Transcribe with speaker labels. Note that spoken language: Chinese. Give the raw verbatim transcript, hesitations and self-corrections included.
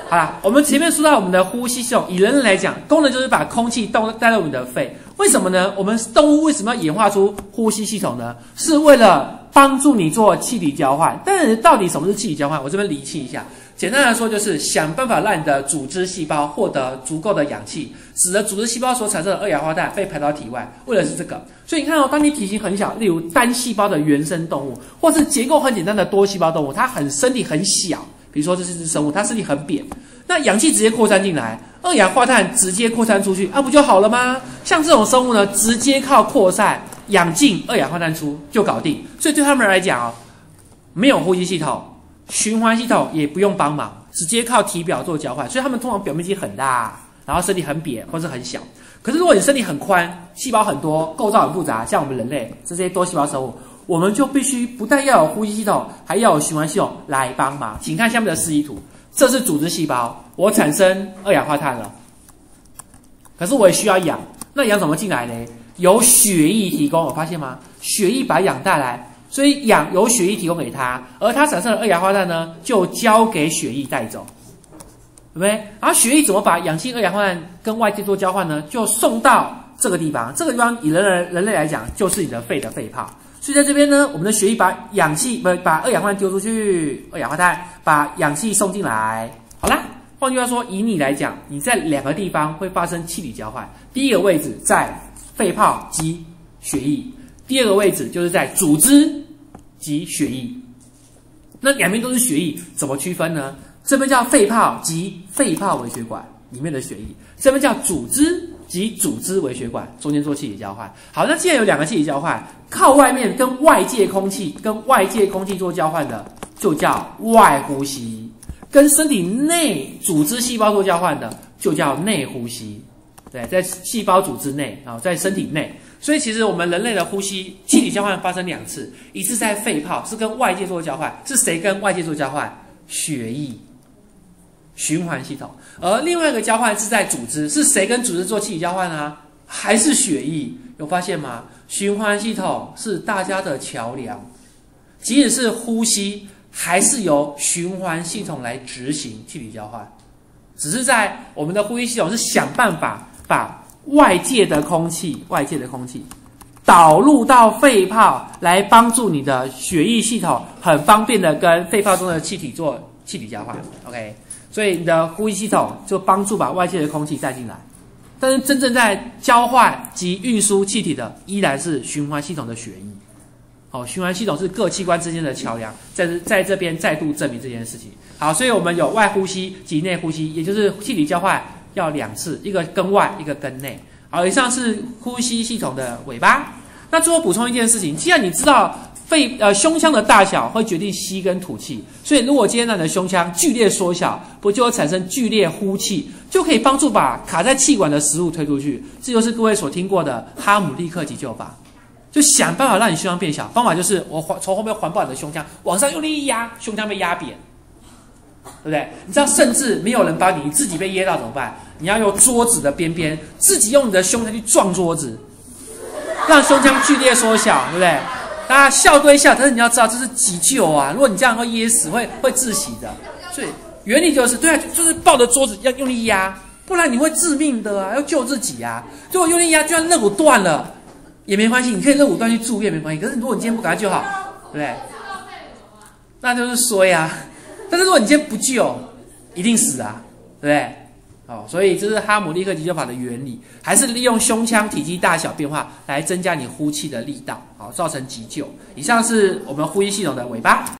Speaker 1: 好啦，我们前面说到我们的呼吸系统，以人类来讲，功能就是把空气带带到我们的肺。为什么呢？我们动物为什么要演化出呼吸系统呢？是为了帮助你做气体交换。但是到底什么是气体交换？我这边厘清一下。简单来说，就是想办法让你的组织细胞获得足够的氧气，使得组织细胞所产生的二氧化碳被排到体外。为的是这个，所以你看哦，当你体型很小，例如单细胞的原生动物，或是结构很简单的多细胞动物，它很身体很小，比如说这是只生物，它身体很扁，那氧气直接扩散进来，二氧化碳直接扩散出去，啊，不就好了吗？像这种生物呢，直接靠扩散，氧进，二氧化碳出就搞定。所以对他们来讲哦，没有呼吸系统。循环系统也不用帮忙，直接靠体表做交换，所以他们通常表面积很大，然后身体很扁或是很小。可是如果你身体很宽，细胞很多，构造很复杂，像我们人类这些多细胞生物，我们就必须不但要有呼吸系统，还要有循环系统来帮忙。请看下面的示意图，这是组织细胞，我产生二氧化碳了，可是我也需要氧，那氧怎么进来呢？由血液提供，有发现吗？血液把氧带来。所以氧由血液提供给它，而它产生的二氧化碳呢，就交给血液带走，对不对？然后血液怎么把氧气、二氧化碳跟外界做交换呢？就送到这个地方，这个地方以人类人类来讲，就是你的肺的肺泡。所以在这边呢，我们的血液把氧气不把二氧化碳丢出去，二氧化碳把氧气送进来。好啦，换句话说，以你来讲，你在两个地方会发生气体交换。第一个位置在肺泡及血液。第二个位置就是在组织及血液，那两边都是血液，怎么区分呢？这边叫肺泡及肺泡微血管里面的血液，这边叫组织及组织微血管中间做气体交换。好，那既然有两个气体交换，靠外面跟外界空气跟外界空气做交换的，就叫外呼吸；跟身体内组织细胞做交换的，就叫内呼吸。对，在细胞组织内啊，在身体内。所以其实我们人类的呼吸气体交换发生两次，一次在肺泡是跟外界做交换，是谁跟外界做交换？血液循环系统。而另外一个交换是在组织，是谁跟组织做气体交换啊？还是血液？有发现吗？循环系统是大家的桥梁，即使是呼吸，还是由循环系统来执行气体交换，只是在我们的呼吸系统是想办法把外界的空气，外界的空气导入到肺泡，来帮助你的血液系统很方便的跟肺泡中的气体做气体交换。OK， 所以你的呼吸系统就帮助把外界的空气带进来，但是真正在交换及运输气体的，依然是循环系统的血液。好，循环系统是各器官之间的桥梁，在在这边再度证明这件事情。好，所以我们有外呼吸及内呼吸，也就是气体交换。要两次，一个跟外，一个跟内。好，以上是呼吸系统的尾巴。那最后补充一件事情，既然你知道肺呃胸腔的大小会决定吸跟吐气，所以如果今天让你的胸腔剧烈缩小，不就会产生剧烈呼气，就可以帮助把卡在气管的食物推出去。这就是各位所听过的哈姆立克急救法，就想办法让你胸腔变小。方法就是我从后面环抱你的胸腔，往上用力一压，胸腔被压扁。对不对？你知道，甚至没有人帮你，你自己被噎到怎么办？你要用桌子的边边，自己用你的胸腔去撞桌子，让胸腔剧烈缩小，对不对？大家笑归笑，但是你要知道这是急救啊！如果你这样会噎死，会会窒息的。所以原理就是对啊，就是抱着桌子要用力压，不然你会致命的啊！要救自己啊！如果用力压，就算肋骨断了也没关系，你可以肋骨断去住院没关系。可是如果你今天不赶快救好，对不对？那就是衰啊！但是如果你今天不救，一定死啊，对不对？哦，所以这是哈姆立克急救法的原理，还是利用胸腔体积大小变化来增加你呼气的力道，好，造成急救。以上是我们呼吸系统的尾巴。